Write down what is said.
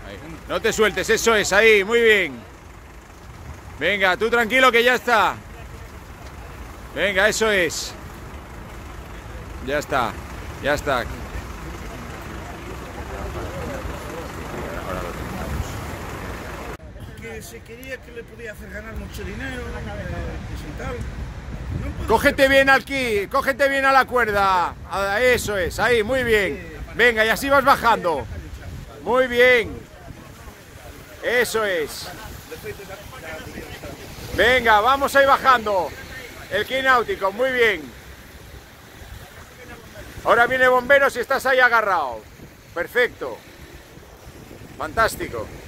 Ahí. No te sueltes, eso es, ahí, muy bien. Venga, tú tranquilo que ya está. Venga, eso es. Ya está, ya está. Que se quería que le podía hacer ganar mucho dinero, que si tal. No Cógete bien aquí, cógete bien a la cuerda. Eso es, ahí, muy bien. Venga, y así vas bajando. Muy bien. Eso es. Venga, vamos ahí bajando. El quid náutico, muy bien. Ahora viene bomberos y estás ahí agarrado. Perfecto. Fantástico.